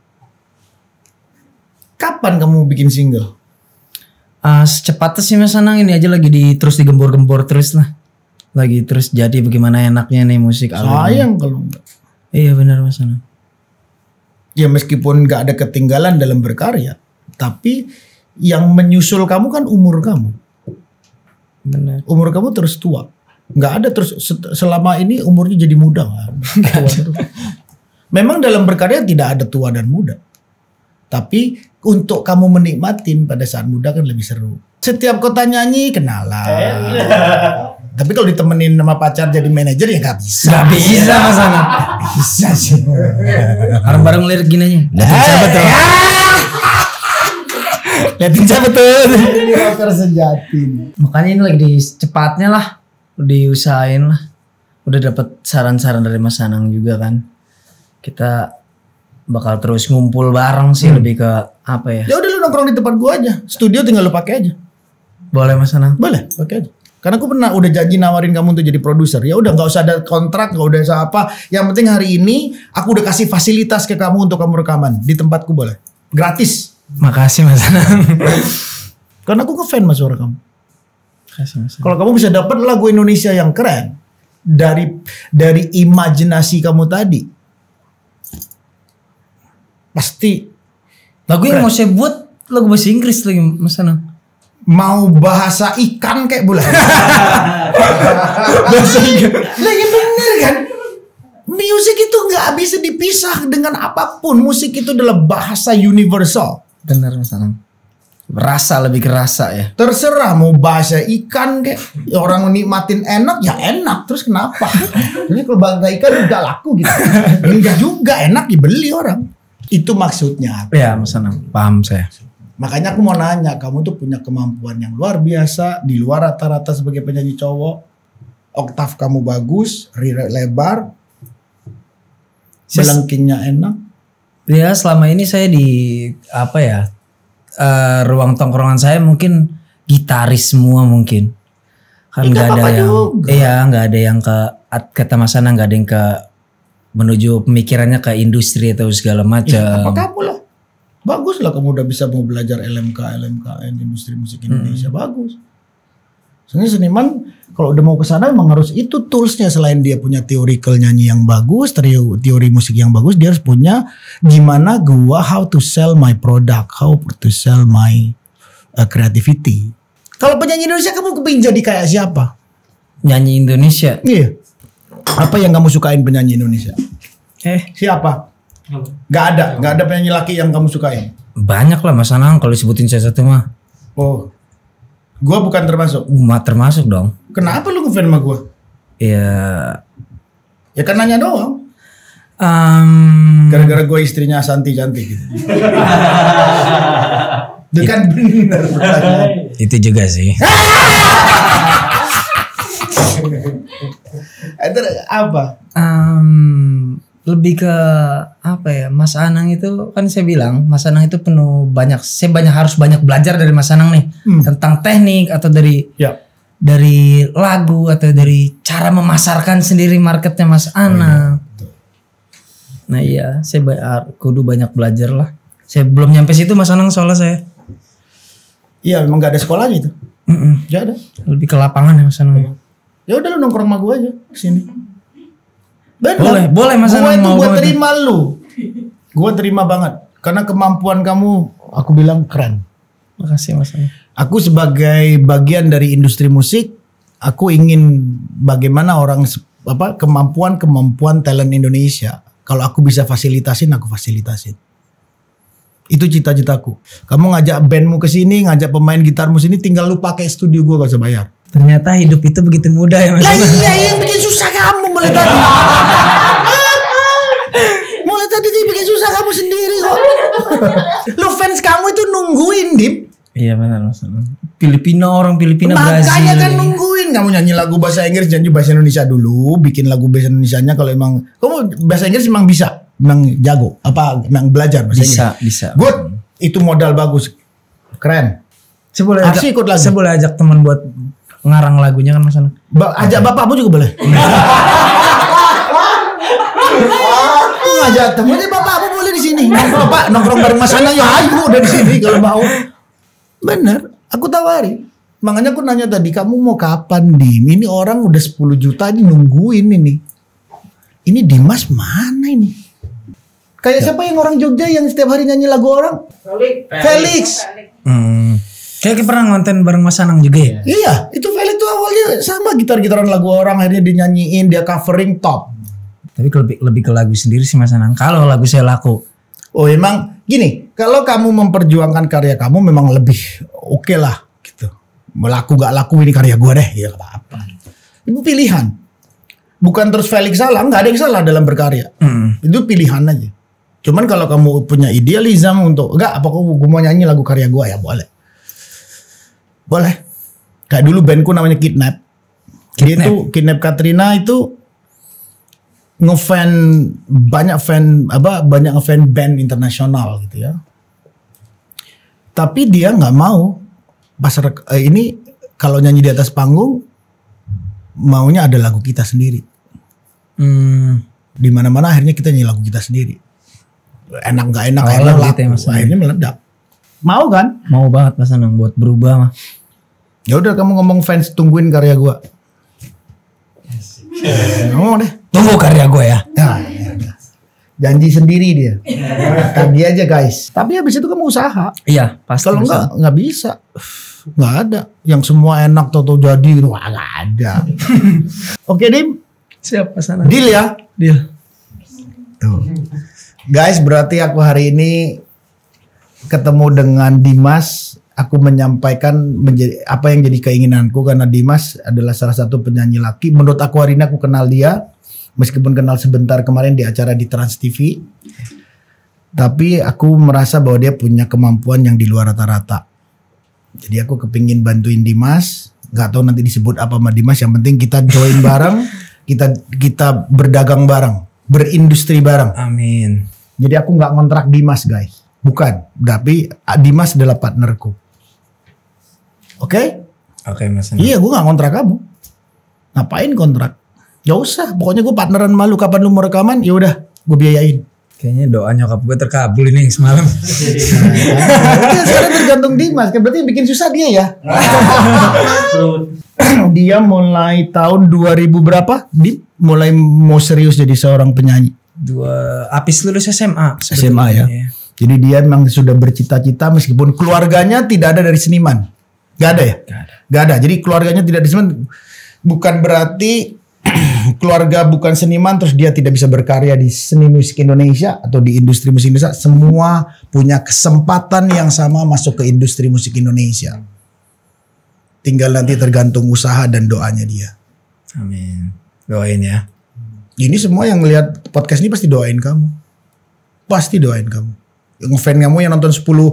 S1: kapan kamu bikin single?
S2: Uh, secepatnya sih Mas Anang, ini aja lagi di terus digembor-gembor terus lah. Lagi terus jadi bagaimana enaknya nih musik album.
S1: Sayang kalau enggak.
S2: Iya benar Mas Anang.
S1: Ya meskipun gak ada ketinggalan dalam berkarya, tapi Yang menyusul kamu kan umur kamu.
S2: Benar.
S1: Umur kamu terus tua. Nggak ada terus selama ini umurnya jadi muda. Tua terus. Memang dalam berkarya tidak ada tua dan muda. Tapi untuk kamu menikmatin pada saat muda kan lebih seru. Setiap kota nyanyi kenalan. Tapi kalau ditemenin sama pacar jadi manajer ya nggak bisa.
S2: Gak bisa Mas Anang.
S1: Bisa sih.
S2: Bareng-bareng lirik gini aja. Liatin siapa tuh? Liatin siapa tuh?
S1: Ini rocker sejati.
S2: Makanya ini lagi di cepatnya lah. Diusahain lah. Udah dapat saran-saran dari Mas Anang juga kan. Kita bakal terus ngumpul bareng sih, hmm. lebih ke apa ya?
S1: Ya udah lu nongkrong di tempat gua aja. Studio tinggal lu pakai aja.
S2: Boleh Mas Anang?
S1: Boleh, pakai aja. Karena aku pernah udah janji nawarin kamu untuk jadi produser. Ya udah nggak usah ada kontrak, nggak usah apa. Yang penting hari ini aku udah kasih fasilitas ke kamu untuk kamu rekaman di tempatku, boleh. Gratis.
S2: Makasih Mas Anang.
S1: Karena aku ngefans sama suara kamu.
S2: Makasih Mas Anang.
S1: Kalau kamu bisa dapat lagu Indonesia yang keren dari dari imajinasi kamu tadi, pasti
S2: lagu yang mau saya buat lagu bahasa Inggris lagi Mas Anang.
S1: Mau bahasa ikan kayak bulan. Bahasa ikan. Lah ya bener kan? Musik itu nggak bisa dipisah dengan apapun. Musik itu adalah bahasa universal.
S2: Bener Mas Anang. Rasa lebih ke rasa ya.
S1: Terserah mau bahasa ikan kayak orang nikmatin enak ya enak. Terus kenapa? Jadi kalau bahasa ikan nggak laku gitu. Enggak juga enak dibeli orang. Itu maksudnya.
S2: Ya Mas Anang, paham saya.
S1: Makanya aku mau nanya, kamu tuh punya kemampuan yang luar biasa di luar rata-rata sebagai penyanyi cowok. Oktav kamu bagus, riret lebar, melengkingnya enak.
S2: Ya selama ini saya di apa ya uh, ruang tongkrongan saya mungkin gitaris semua mungkin. Kan nggak ada yang, juga. Iya nggak ada yang ke kata Mas Anang nggak ada yang ke menuju pemikirannya ke industri atau segala macam.
S1: Ya, apa kamu lah? Bagus lah kamu udah bisa mau belajar L M K, L M K N, industri musik Indonesia. Hmm. Bagus. Soalnya seniman kalau udah mau ke sana emang harus itu toolsnya. Selain dia punya theoretical nyanyi yang bagus, teori, teori musik yang bagus, dia harus punya gimana gua how to sell my product, how to sell my uh, creativity. Kalau penyanyi Indonesia kamu kepingin jadi kayak siapa?
S2: Nyanyi Indonesia?
S1: Iya. Apa yang kamu sukain penyanyi Indonesia?
S2: Eh,
S1: siapa? Gak ada, gak ada penyanyi laki yang kamu sukain.
S2: Banyak lah Mas Anang kalau disebutin saya satu mah.
S1: Oh, gua bukan termasuk.
S2: Umat termasuk dong.
S1: Kenapa lu ngefans sama gua?
S2: Ya,
S1: ya kan nanya doang.
S2: Um,
S1: Gara-gara gua istrinya Santi cantik gitu. Itu kan benar pertanyaan.
S2: Itu juga sih.
S1: Itu apa?
S2: Um, lebih ke apa ya, Mas Anang itu kan saya bilang Mas Anang itu penuh banyak, saya banyak harus banyak belajar dari Mas Anang nih hmm. tentang teknik atau dari ya. dari lagu atau dari cara memasarkan sendiri marketnya Mas Anang. Oh, iya. Nah iya, saya kudu banyak belajar lah. Saya belum nyampe situ Mas Anang soalnya saya.
S1: Iya memang gak ada sekolahnya itu.
S2: Mm-mm.
S1: Gak ada.
S2: Lebih ke lapangan ya Mas Anang.
S1: Ya udah lu nongkrong sama gue aja kesini. Benar.
S2: Boleh, boleh Mas Anang.
S1: Gue itu gue terima lu. Gue terima banget. Karena kemampuan kamu, aku bilang keren.
S2: Makasih Mas Anang.
S1: Aku sebagai bagian dari industri musik, aku ingin bagaimana orang apa kemampuan-kemampuan talent Indonesia. Kalau aku bisa fasilitasin, aku fasilitasin. Itu cita-citaku. Kamu ngajak bandmu ke sini, ngajak pemain gitarmu sini, tinggal lu pakai studio gue gak usah bayar.
S2: Ternyata hidup itu begitu mudah ya Mas.
S1: Lah iya yang bikin susah kamu mulai tadi. Mulai tadi sih bikin susah kamu sendiri kok. Lu fans kamu itu nungguin, Dim.
S2: Iya benar Mas. Filipina, orang Filipina, Brazil.
S1: Makanya kan nungguin kamu nyanyi lagu bahasa Inggris, nyanyi bahasa Indonesia dulu, bikin lagu bahasa Indonesianya kalau emang kamu bahasa Inggris emang bisa, emang jago, apa emang belajar bahasa
S2: bisa,
S1: Inggris.
S2: Bisa, bisa.
S1: Good. Itu modal bagus. Keren.
S2: Saya boleh ajak, ikut lagu. Saya boleh ajak teman buat ngarang lagunya kan Mas Anang.
S1: Ba ajak okay. Bapakmu juga boleh. Ngajak temennya bapakmu boleh di sini. Bapak nongkrong bareng Mas Anang ya ayo udah di sini kalau mau. Bener, aku tawari. Makanya aku nanya tadi, kamu mau kapan Dim? Ini orang udah sepuluh juta ini nungguin ini. Ini Dimas mana ini? Kayak ya. Siapa yang orang Jogja yang setiap hari nyanyi lagu orang? Felix. Felix. Felix.
S2: Hmm. Kayak pernah ngonten bareng Mas Anang juga ya?
S1: Iya, itu Felix tuh awalnya sama gitar-gitaran lagu orang, akhirnya dinyanyiin, dia covering top.
S2: Tapi lebih lebih ke lagu sendiri sih Mas Anang. Kalau lagu saya laku.
S1: Oh emang gini, kalau kamu memperjuangkan karya kamu memang lebih oke okay lah gitu. Melaku gak laku ini karya gue deh, ya gak apa-apa. Itu pilihan. Bukan terus Felix salah, nggak ada yang salah dalam berkarya. Hmm. Itu pilihan aja. Cuman kalau kamu punya idealisme untuk enggak, apa gue mau nyanyi lagu karya gue ya boleh. Boleh. Kayak dulu bandku namanya Kidnap. Dia
S2: Kidnap.
S1: itu Kidnap Katrina itu ngefan banyak fan apa banyak ngefan band internasional gitu ya. Tapi dia nggak mau pas eh, ini kalau nyanyi di atas panggung maunya ada lagu kita sendiri. Hmm. Di mana-mana akhirnya kita nyanyi lagu kita sendiri. Enak nggak enak
S2: oh,
S1: enak laku.
S2: Gitu ya,
S1: akhirnya meledak. Mau kan?
S2: Mau banget Mas Anang buat berubah mah.
S1: Ya udah kamu ngomong fans tungguin karya gua. Ngomong deh.
S2: Tunggu karya gue ya.
S1: Nah, ya udah. Janji sendiri dia. Tagih aja guys. Tapi habis itu kamu usaha.
S2: Iya pasti.
S1: Kalau enggak nggak bisa. Nggak ada. Yang semua enak toto jadi gitu. Wah nggak ada. Oke Dim.
S2: Siap Mas Anang.
S1: Deal ya.
S2: Deal.
S1: Tuh. Guys berarti aku hari ini ketemu dengan Dimas. Aku menyampaikan menjadi apa yang jadi keinginanku karena Dimas adalah salah satu penyanyi laki. Menurut aku hari ini aku kenal dia, meskipun kenal sebentar kemarin di acara di Trans T V. Tapi aku merasa bahwa dia punya kemampuan yang di luar rata-rata. Jadi aku kepingin bantuin Dimas. Gak tahu nanti disebut apa sama Dimas. Yang penting kita join bareng, kita kita berdagang bareng, berindustri bareng.
S2: Amin.
S1: Jadi aku nggak ngontrak Dimas guys, bukan. Tapi Dimas adalah partnerku. Oke? Okay?
S2: Oke okay, Mas Anang.
S1: Iya, gue gak kontrak kamu. Ngapain kontrak? Gak usah. Pokoknya gue partneran malu. Kapan lu mau rekaman? Ya udah, gue biayain.
S2: Kayaknya doa nyokap gue terkabul ini semalam.
S1: Nah, sekarang tergantung Dimas. Berarti yang bikin susah dia ya. Dia mulai tahun dua ribu berapa? Dim? Mulai mau serius jadi seorang penyanyi.
S2: Dua, habis lulus S M A.
S1: S M A ya. ya. Jadi dia memang sudah bercita-cita meskipun keluarganya tidak ada dari seniman. Gak ada ya?
S2: Gak ada.
S1: Gak ada. Jadi keluarganya tidak seniman. Bukan berarti keluarga bukan seniman terus dia tidak bisa berkarya di seni musik Indonesia atau di industri musik Indonesia. Semua punya kesempatan yang sama masuk ke industri musik Indonesia. Tinggal nanti tergantung usaha dan doanya dia.
S2: Amin. Doain ya.
S1: Ini semua yang ngelihat podcast ini pasti doain kamu. Pasti doain kamu. Yang fan kamu yang nonton sepuluh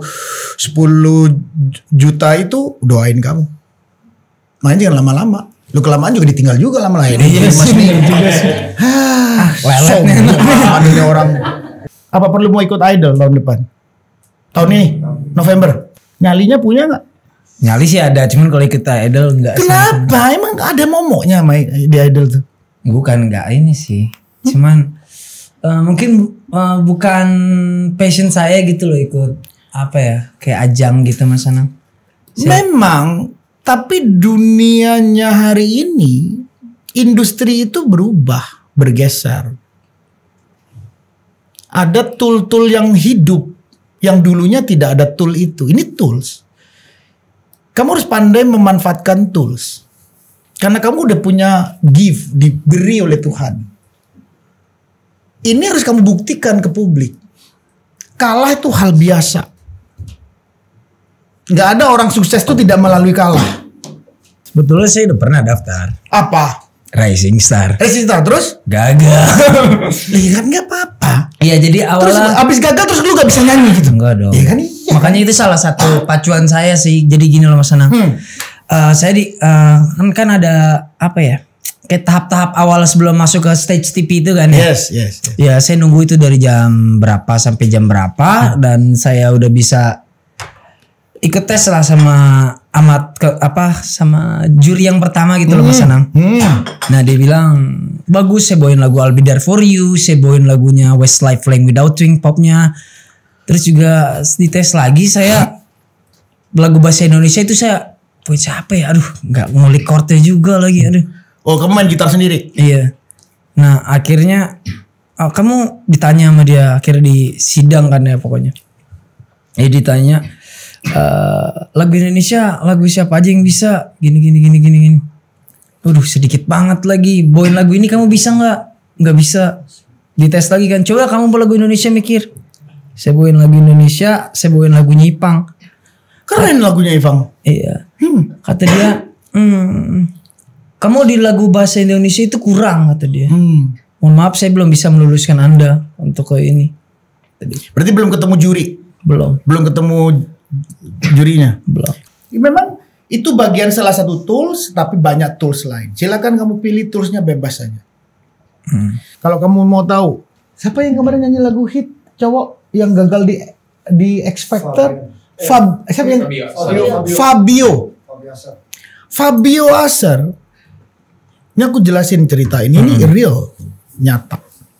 S1: juta itu doain kamu. Makanya jangan lama-lama. Lu kelamaan juga ditinggal juga lama-lama. Ini Mas nih juga sih. Hah, sombong orang. Apa perlu mau ikut Idol tahun depan? Tahun ini November. Nyalinya punya nggak?
S2: Nyali sih ada, cuman kalau ikut Idol enggak.
S1: Kenapa? Emang ada momoknya di Idol tuh?
S2: Bukan enggak ini sih. Cuman Uh, mungkin uh, bukan passion saya gitu loh ikut apa ya kayak ajang gitu Mas Anang. Saya...
S1: Memang, tapi dunianya hari ini industri itu berubah, bergeser. Ada tool-tool yang hidup yang dulunya tidak ada tool itu. Ini tools. Kamu harus pandai memanfaatkan tools. Karena kamu udah punya gift diberi oleh Tuhan. Ini harus kamu buktikan ke publik. Kalah itu hal biasa. Gak ada orang sukses itu tidak melalui kalah.
S2: Sebetulnya saya udah pernah daftar.
S1: Apa?
S2: Rising Star.
S1: Rising Star terus?
S2: Gagal.
S1: Iya kan gak apa-apa.
S2: Iya jadi awalnya.
S1: Terus abis gagal terus lu gak bisa nyanyi gitu?
S2: Enggak dong.
S1: Iya kan iya.
S2: Makanya itu salah satu pacuan saya sih. Jadi gini loh Mas Anang. Hmm. Uh, saya di uh, kan kan ada apa ya? Kayak tahap-tahap awal sebelum masuk ke stage T V itu kan ya.
S1: Yes, yes, yes.
S2: Ya saya nunggu itu dari jam berapa sampai jam berapa hmm. dan saya udah bisa ikut tes lah sama amat ke, apa sama juri yang pertama gitu hmm. loh Mas Anang. Hmm. Nah dia bilang bagus, saya bawain lagu I'll Be There For You, saya bawain lagunya Westlife Flying Without Wing popnya. Terus juga dites lagi saya lagu bahasa Indonesia itu saya buat siapa ya? Aduh, nggak ngulik chordnya juga lagi. Aduh.
S1: Oh kamu main gitar sendiri?
S2: Iya. Nah akhirnya oh, kamu ditanya sama dia, akhirnya di sidang kan ya pokoknya. Eh ditanya, Uh, lagu Indonesia, lagu siapa aja yang bisa? Gini gini gini gini gini. Waduh, sedikit banget lagi. Bawain lagu ini kamu bisa nggak? Nggak bisa. Dites lagi kan. Coba kamu bawa lagu Indonesia, mikir. Saya bawain lagu Indonesia, saya bawain lagunya Ipang.
S1: Keren lagunya Ipang.
S2: Iya. Hmm. Kata dia, hmm, kamu di lagu bahasa Indonesia itu kurang, kata dia.
S1: Hmm.
S2: Mohon maaf, saya belum bisa meluluskan Anda untuk ke ini.
S1: Berarti belum ketemu juri?
S2: Belum.
S1: Belum ketemu jurinya?
S2: Belum.
S1: Ya, memang itu bagian salah satu tools, tapi banyak tools lain. Silakan kamu pilih toolsnya, bebas saja. Hmm. Kalau kamu mau tahu, siapa yang kemarin nyanyi lagu hit cowok yang gagal di di X Factor? Fab, siapa yang? Fabio. Fabio. Fabio. Fabio Aser. Ini aku jelasin cerita ini, hmm. ini real, nyata.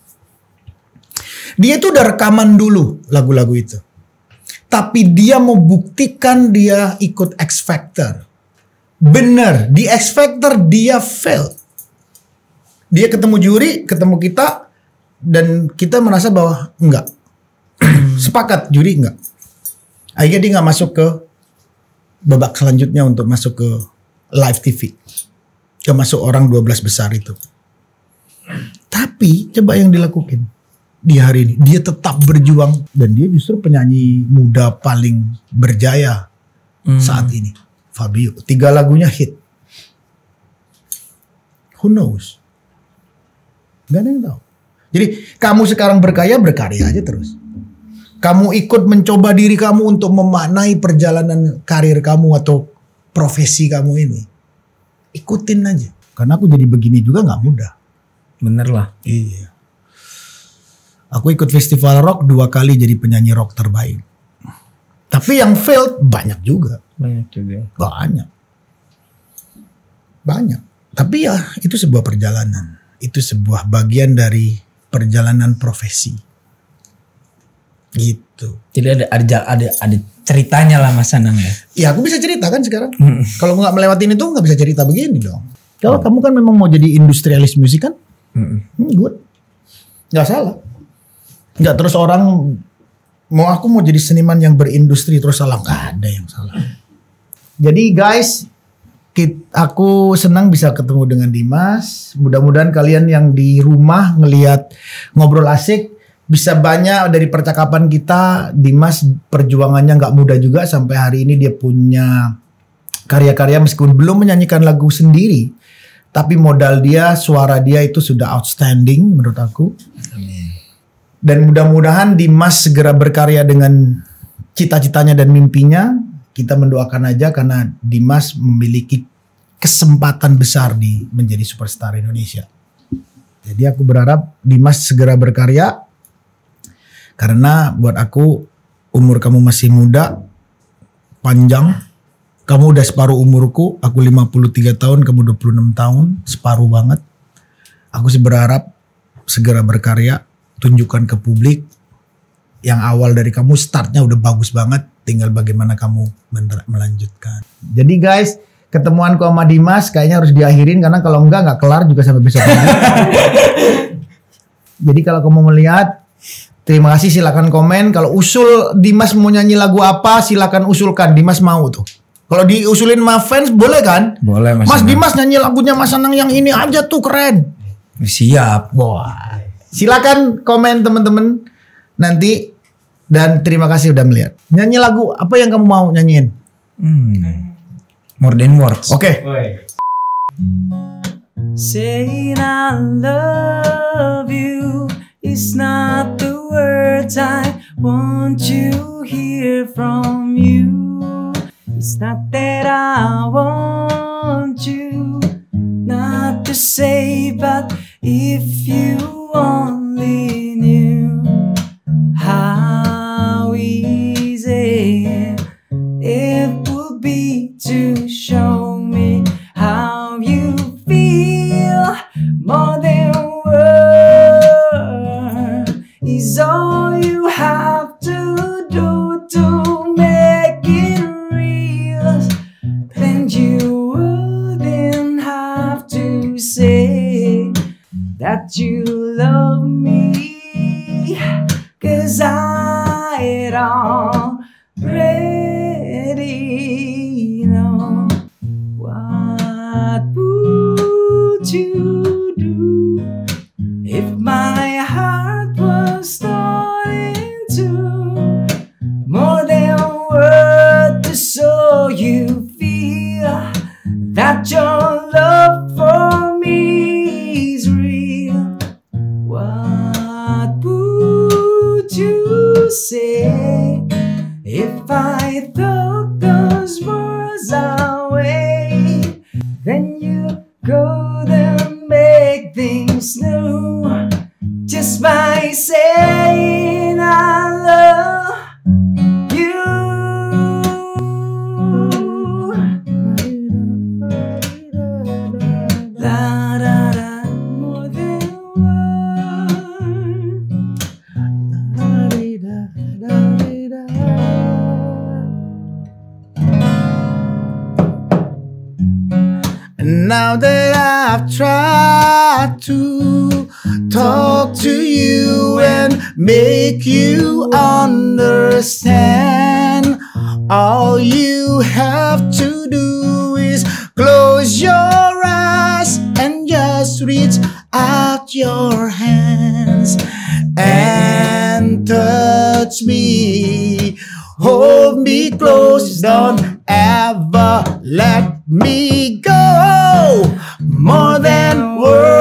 S1: Dia itu udah rekaman dulu lagu-lagu itu. Tapi dia mau buktikan dia ikut X Factor. Bener, di X Factor dia fail. Dia ketemu juri, ketemu kita, dan kita merasa bahwa enggak. Sepakat, juri enggak. Akhirnya dia nggak masuk ke babak selanjutnya untuk masuk ke live T V. Gak masuk orang dua belas besar itu. Tapi coba yang dilakukan di hari ini. Dia tetap berjuang. Dan dia justru penyanyi muda paling berjaya hmm. saat ini. Fabio. Tiga lagunya hit. Who knows? Gak ada yang tahu. Jadi kamu sekarang berkarya, berkarya aja terus. Kamu ikut mencoba diri kamu untuk memaknai perjalanan karir kamu atau profesi kamu ini. Ikutin aja. Karena aku jadi begini juga gak mudah.
S2: Bener lah.
S1: Iya. Aku ikut festival rock dua kali jadi penyanyi rock terbaik. Tapi yang failed banyak juga.
S2: Banyak juga.
S1: Banyak. Banyak. Tapi ya itu sebuah perjalanan. Itu sebuah bagian dari perjalanan profesi. Gitu.
S2: Jadi ada ada ada, ada ceritanya lah Mas Anang ya.
S1: Ya aku bisa cerita kan sekarang. Hmm. Kalau nggak melewatin itu nggak bisa cerita begini dong. Kalau oh. kamu kan memang mau jadi industrialis musik kan? Hmm. Hmm, good. Nggak salah. Nggak terus orang mau aku mau jadi seniman yang berindustri terus salah, nggak ada yang salah. Jadi guys, aku senang bisa ketemu dengan Dimas. Mudah-mudahan kalian yang di rumah ngelihat ngobrol asik bisa banyak dari percakapan kita. Dimas perjuangannya nggak mudah juga sampai hari ini dia punya karya-karya meskipun belum menyanyikan lagu sendiri, tapi modal dia, suara dia itu sudah outstanding menurut aku. Amin. Dan mudah-mudahan Dimas segera berkarya dengan cita-citanya dan mimpinya. Kita mendoakan aja karena Dimas memiliki kesempatan besar di menjadi superstar Indonesia. Jadi aku berharap Dimas segera berkarya. Karena buat aku umur kamu masih muda, panjang. Kamu udah separuh umurku, aku lima puluh tiga tahun, kamu dua puluh enam tahun, separuh banget. Aku sih berharap segera berkarya, tunjukkan ke publik. Yang awal dari kamu startnya udah bagus banget, tinggal bagaimana kamu melanjutkan. Jadi guys, ketemuanku sama Dimas kayaknya harus diakhirin karena kalau enggak nggak kelar juga sampai besok pagi. Jadi kalau kamu melihat, terima kasih, silakan komen. Kalau usul Dimas mau nyanyi lagu apa, silakan usulkan. Dimas mau tuh. Kalau diusulin sama fans boleh kan?
S2: Boleh Mas.
S1: Mas
S2: Anang.
S1: Dimas nyanyi lagunya Mas Anang yang ini aja tuh keren.
S2: Siap.
S1: Wah. Silakan komen teman-teman nanti, dan terima kasih udah melihat. Nyanyi lagu apa yang kamu mau nyanyiin?
S2: Hmm. More than words.
S1: Oke.
S2: Okay.
S3: Saying I love you is not the words I want to hear from you. It's not that I want you not to say, but if you only knew how easy it would be to show me how you feel. More than words is all you have to do to make it real. Then you wouldn't have to say that you say if I took those words away? Then you go and make things new just by saying I love you. La da da, more than
S1: And now that I've tried to talk to you and make you understand, all you have to do is close your eyes and just reach out your hands and touch me. Hold me close, don't ever let me go. More than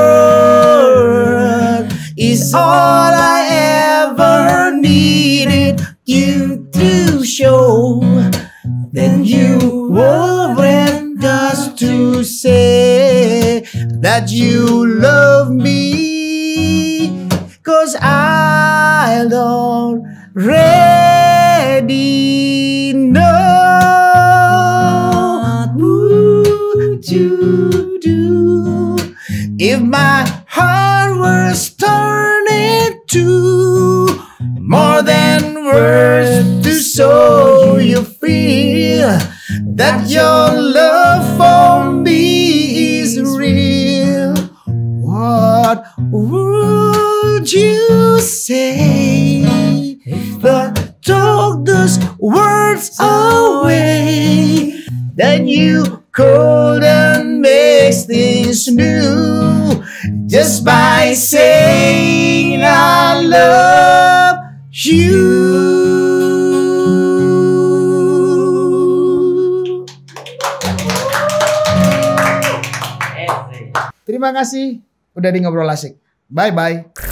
S1: word is all I ever needed you to show. Then you weren't just to say that you love me, 'cause I already know. What would you do if my heart was turned into more than words to show you feel that your love for me is real? What would you say if I took those words away? Then you cold and makes things new just by saying I love you. Terima kasih udah di Ngobrol Asik. Bye bye.